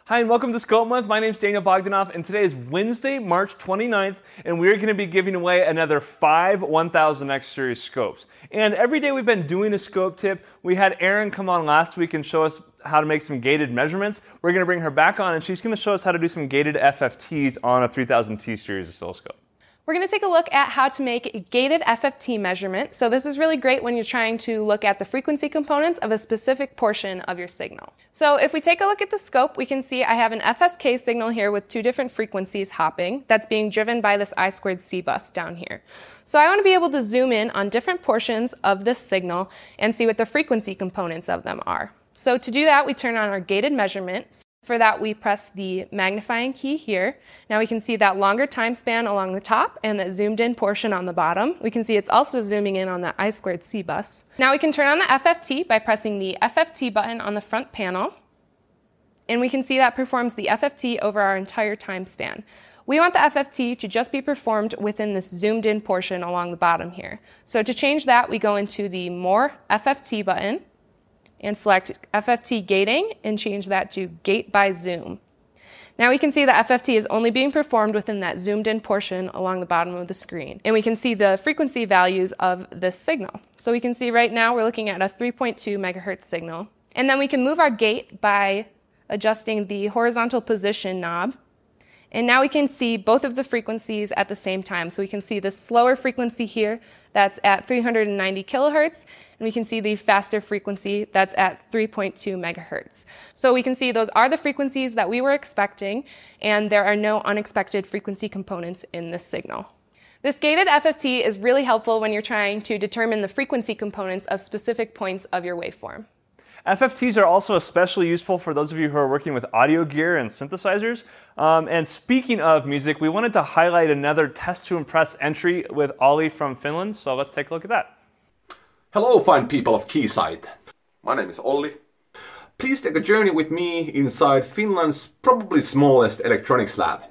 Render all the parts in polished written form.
Hi and welcome to Scope Month. My name is Daniel Bogdanoff and today is Wednesday, March 29th, and we're going to be giving away another 5 1000X series scopes. And every day we've been doing a scope tip. We had Erin come on last week and show us how to make some gated measurements. We're going to bring her back on and she's going to show us how to do some gated FFTs on a 3000T series oscilloscope. We're going to take a look at how to make a gated FFT measurement. So this is really great when you're trying to look at the frequency components of a specific portion of your signal. So if we take a look at the scope, we can see I have an FSK signal here with two different frequencies hopping that's being driven by this I2C bus down here. So I want to be able to zoom in on different portions of this signal and see what the frequency components of them are. So to do that, we turn on our gated measurement. For that, we press the magnifying key here. Now we can see that longer time span along the top and that zoomed in portion on the bottom. We can see it's also zooming in on the I2C bus. Now we can turn on the FFT by pressing the FFT button on the front panel. And we can see that performs the FFT over our entire time span. We want the FFT to just be performed within this zoomed in portion along the bottom here. So to change that, we go into the More FFT button and select FFT gating and change that to gate by zoom. Now we can see the FFT is only being performed within that zoomed in portion along the bottom of the screen. And we can see the frequency values of this signal. So we can see right now we're looking at a 3.2 megahertz signal. And then we can move our gate by adjusting the horizontal position knob. And now we can see both of the frequencies at the same time. So we can see the slower frequency here that's at 390 kilohertz, and we can see the faster frequency that's at 3.2 megahertz. So we can see those are the frequencies that we were expecting, and there are no unexpected frequency components in this signal. This gated FFT is really helpful when you're trying to determine the frequency components of specific points of your waveform. FFTs are also especially useful for those of you who are working with audio gear and synthesizers. And speaking of music, we wanted to highlight another Test to Impress entry with Olli from Finland, so let's take a look at that. Hello fine people of Keysight. My name is Olli. Please take a journey with me inside Finland's probably smallest electronics lab.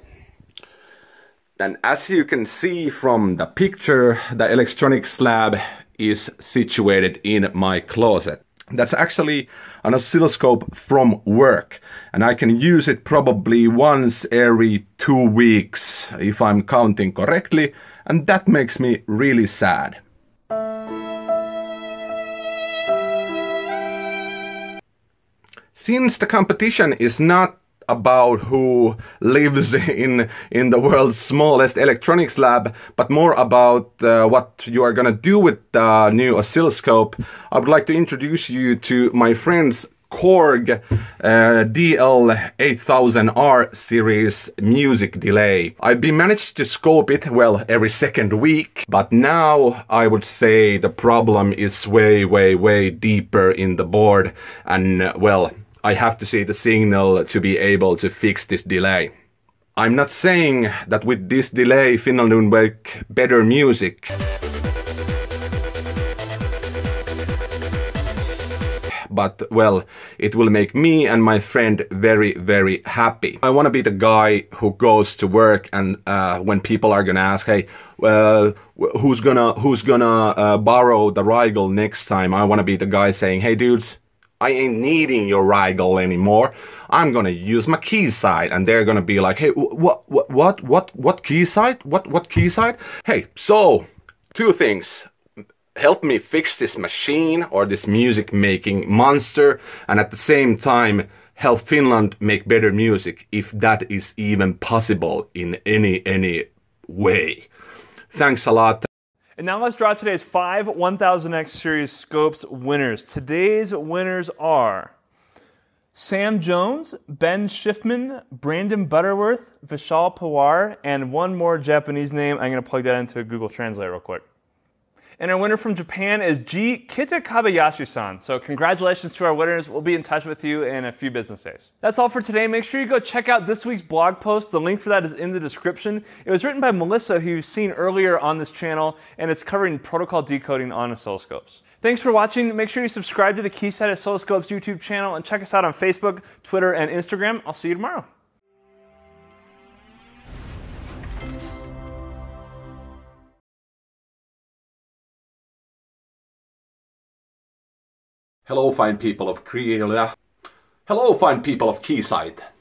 And as you can see from the picture, the electronics lab is situated in my closet. That's actually an oscilloscope from work, and I can use it probably once every 2 weeks if I'm counting correctly, and that makes me really sad. Since the competition is not about who lives in the world's smallest electronics lab, but more about what you are gonna do with the new oscilloscope, I would like to introduce you to my friend's Korg DL8000R series music delay. I've been managed to scope it, well, every second week, but now I would say the problem is way deeper in the board, and well, I have to see the signal to be able to fix this delay. I'm not saying that with this delay Finland will make better music. But, well, it will make me and my friend very happy. I want to be the guy who goes to work and when people are gonna ask, hey, who's gonna borrow the Rigel next time? I want to be the guy saying, hey dudes, I ain't needing your Rigel anymore. I'm gonna use my Keysight, and they're gonna be like, hey, what Keysight? What Keysight? Hey, so 2 things. Help me fix this machine or this music making monster, and at the same time help Finland make better music, if that is even possible in any way. Thanks a lot. And now let's draw today's 5 1000X series scopes winners. Today's winners are Sam Jones, Ben Schiffman, Brandon Butterworth, Vishal Pawar, and one more Japanese name. I'm going to plug that into Google Translate real quick. And our winner from Japan is G. Kita Kabayashi-san. So congratulations to our winners. We'll be in touch with you in a few business days. That's all for today. Make sure you go check out this week's blog post. The link for that is in the description. It was written by Melissa, who you've seen earlier on this channel, and it's covering protocol decoding on oscilloscopes. Thanks for watching. Make sure you subscribe to the Keysight Oscilloscopes YouTube channel and check us out on Facebook, Twitter, and Instagram. I'll see you tomorrow. Hello fine people of Keysight.